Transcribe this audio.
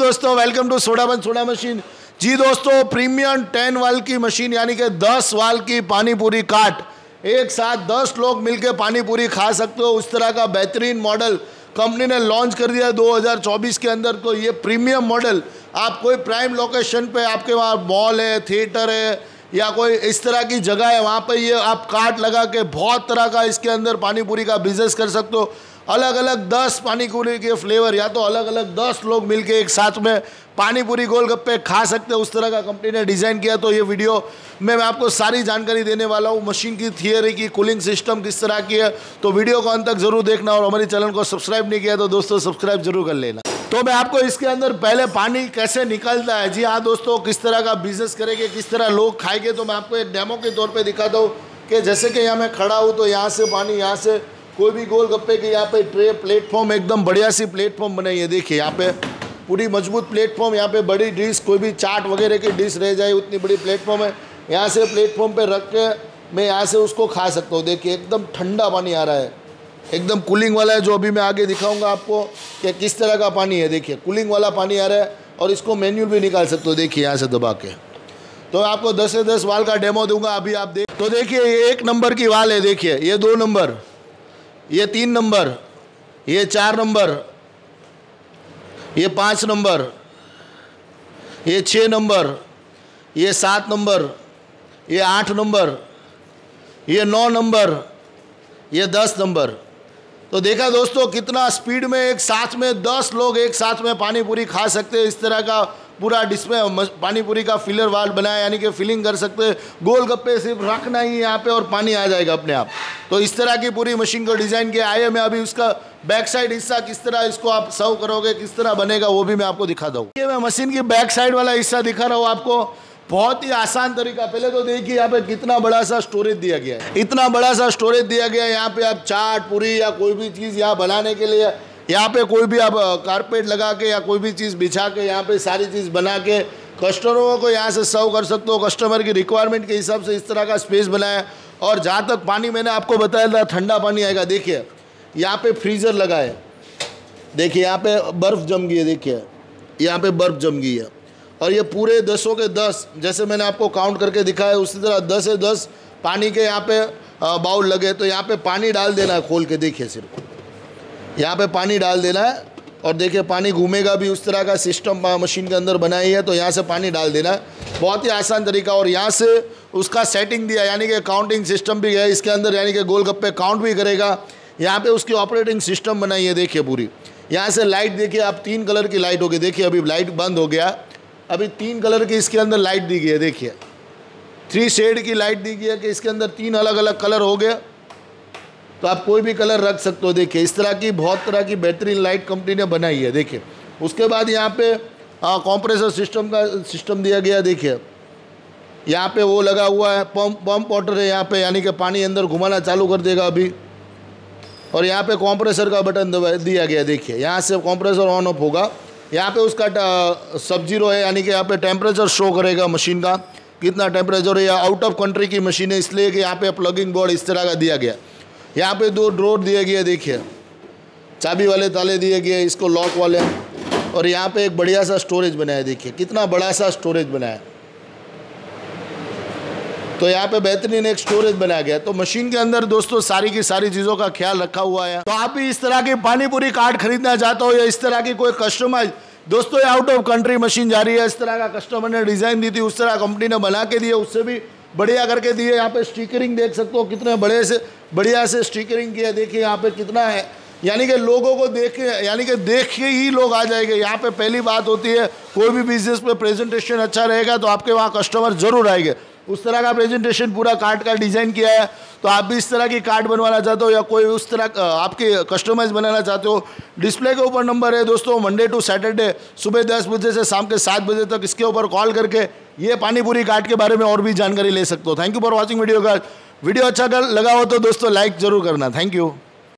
दोस्तों, welcome to सोडाबंद soda machine. जी दोस्तों, प्रीमियम 10 वाल की मशीन यानी कि 10 वाल की पानी पूरी काट, एक साथ 10 लोग मिलकर पानी पूरी खा सकते हो, उस तरह का बेहतरीन मॉडल कंपनी ने लॉन्च कर दिया 2024 के अंदर। तो ये प्रीमियम मॉडल आप कोई प्राइम लोकेशन पे, आपके वहाँ मॉल है, थिएटर है या कोई इस तरह की जगह है, वहाँ पे ये आप कार्ट लगा के बहुत तरह का इसके अंदर पानी पूरी का बिजनेस कर सकते हो। अलग अलग 10 पानी पूरी के फ्लेवर, या तो अलग अलग 10 लोग मिलके एक साथ में पानी पूरी गोलगप्पे खा सकते हैं, उस तरह का कंपनी ने डिज़ाइन किया। तो ये वीडियो में मैं आपको सारी जानकारी देने वाला हूँ, मशीन की थियरी की, कूलिंग सिस्टम किस तरह की है। तो वीडियो को अंत तक जरूर देखना, और हमारे चैनल को सब्सक्राइब नहीं किया तो दोस्तों सब्सक्राइब जरूर कर लेना। तो मैं आपको इसके अंदर पहले पानी कैसे निकलता है, जी हाँ दोस्तों, किस तरह का बिजनेस करेंगे, किस तरह लोग खाएंगे, तो मैं आपको एक डेमो के तौर पर दिखाता हूँ कि जैसे कि यहाँ मैं खड़ा हूँ तो यहाँ से पानी, यहाँ से कोई भी गोलगप्पे के यहाँ पे ट्रे प्लेटफॉर्म, एकदम बढ़िया सी प्लेटफॉर्म बनाई है। देखिए यहाँ पे पूरी मजबूत प्लेटफॉर्म, यहाँ पे बड़ी डिश, कोई भी चाट वगैरह की डिश रह जाए उतनी बड़ी प्लेटफॉर्म है। यहाँ से प्लेटफॉर्म पे रख के मैं यहाँ से उसको खा सकता हूँ। देखिए एकदम ठंडा पानी आ रहा है, एकदम कूलिंग वाला है, जो अभी मैं आगे दिखाऊंगा आपको कि किस तरह का पानी है। देखिए कूलिंग वाला पानी आ रहा है, और इसको मैन्युअल भी निकाल सकते हो। देखिए यहाँ से दबा के, तो आपको 10 से 10 वाल का डेमो दूंगा अभी आप देख। तो देखिए ये 1 नंबर की वाल है, देखिए ये 2 नंबर, ये 3 नंबर, ये 4 नंबर, ये 5 नंबर, ये 6 नंबर, ये 7 नंबर, ये 8 नंबर, ये 9 नंबर, ये 10 नंबर। तो देखा दोस्तों कितना स्पीड में एक साथ में 10 लोग एक साथ में पानी पूरी खा सकते हैं। इस तरह का पूरा डिस्प्ले पानी पूरी का फिलर वाल बनाया, यानी कि फिलिंग कर सकते हैं। गोलगप्पे सिर्फ रखना ही यहाँ पे और पानी आ जाएगा अपने आप। तो इस तरह की पूरी मशीन को डिज़ाइन किया। आइए मैं अभी उसका बैक साइड हिस्सा, किस तरह इसको आप सर्व करोगे, किस तरह बनेगा, वो भी मैं आपको दिखाता हूँ। ये मैं मशीन की बैक साइड वाला हिस्सा दिखा रहा हूँ आपको, बहुत ही आसान तरीका। पहले तो देखिए यहाँ पे कितना बड़ा सा स्टोरेज दिया गया है, इतना बड़ा सा स्टोरेज दिया गया है। यहाँ पे आप चाट पूरी या कोई भी चीज़ यहाँ बनाने के लिए, यहाँ पे कोई भी आप कारपेट लगा के या कोई भी चीज़ बिछा के यहाँ पे सारी चीज़ बना के कस्टमरों को यहाँ से सर्व कर सकते हो। कस्टमर की रिक्वायरमेंट के हिसाब से इस तरह का स्पेस बनाया। और जहाँ तक पानी मैंने आपको बताया था ठंडा पानी आएगा, देखिए यहाँ पे फ्रीज़र लगा है, देखिए यहाँ पे बर्फ़ जम गई है, देखिए यहाँ पे बर्फ़ जम गई है। और ये पूरे 10 के 10, जैसे मैंने आपको काउंट करके दिखाया उसी तरह 10 से 10 पानी के यहाँ पे बाउल लगे। तो यहाँ पे पानी डाल देना है खोल के, देखिए सिर्फ यहाँ पे पानी डाल देना है, और देखिए पानी घूमेगा भी, उस तरह का सिस्टम मशीन के अंदर बनाई है। तो यहाँ से पानी डाल देना है, बहुत ही आसान तरीका। और यहाँ से उसका सेटिंग दिया, यानी कि काउंटिंग सिस्टम भी है इसके अंदर, यानी कि गोलगप्पे काउंट भी करेगा। यहाँ पे उसकी ऑपरेटिंग सिस्टम बनाई है, देखिए पूरी। यहाँ से लाइट देखिए आप, 3 कलर की लाइट होगी। देखिए अभी लाइट बंद हो गया, अभी 3 कलर की इसके अंदर लाइट दी गई है। देखिए 3 शेड की लाइट दी गई है कि इसके अंदर 3 अलग अलग कलर हो गए, तो आप कोई भी कलर रख सकते हो। देखिए इस तरह की बहुत तरह की बेहतरीन लाइट कंपनी ने बनाई है। देखिए उसके बाद यहाँ पे कंप्रेसर सिस्टम का सिस्टम दिया गया। देखिए यहाँ पे वो लगा हुआ है, पंप वाटर है यहाँ पे, यानी कि पानी अंदर घुमाना चालू कर देगा अभी। और यहाँ पे कंप्रेसर का बटन दिया गया, देखिए यहाँ से कंप्रेसर ऑन ऑफ होगा। यहाँ पे उसका सब जीरो है, यानी कि यहाँ पे टेम्परेचर शो करेगा मशीन का, कितना टेम्परेचर है। या आउट ऑफ कंट्री की मशीन है, इसलिए कि यहाँ पे प्लगिंग बोर्ड इस तरह का दिया गया। यहाँ पे 2 ड्रॉर दिए गए, देखिए चाबी वाले ताले दिए गए, इसको लॉक वाले। और यहाँ पे एक बढ़िया सा स्टोरेज बनाया, देखिए कितना बड़ा सा स्टोरेज बनाया। तो यहाँ पे बेहतरीन एक स्टोरेज बनाया गया। तो मशीन के अंदर दोस्तों सारी की सारी चीज़ों का ख्याल रखा हुआ है। तो आप भी इस तरह की पानी पूरी कार्ट खरीदना चाहते हो, या इस तरह की कोई कस्टमाइज, दोस्तों ये आउट ऑफ कंट्री मशीन जा रही है, इस तरह का कस्टमर ने डिज़ाइन दी थी, उस तरह कंपनी ने बना के दिए, उससे भी बढ़िया करके दिए। यहाँ पे स्टिकरिंग देख सकते हो, कितने बढ़िया से स्टिकरिंग किया। देखिए यहाँ पे कितना है, यानी कि लोगों को देख के, यानी कि देख के ही लोग आ जाएंगे। यहाँ पे पहली बात होती है, कोई भी बिजनेस पे प्रेजेंटेशन अच्छा रहेगा तो आपके वहाँ कस्टमर जरूर आएंगे। उस तरह का प्रेजेंटेशन पूरा कार्ड का डिज़ाइन किया है। तो आप भी इस तरह की कार्ड बनवाना चाहते हो, या कोई उस तरह आपके कस्टमाइज बनाना चाहते हो, डिस्प्ले के ऊपर नंबर है दोस्तों, मंडे टू सैटरडे सुबह 10 बजे से शाम के 7 बजे तक इसके ऊपर कॉल करके ये पानी पूरी कार्ड के बारे में और भी जानकारी ले सकते हो। Thank you for watching video. अच्छा लगा हो तो दोस्तों लाइक जरूर करना। Thank you.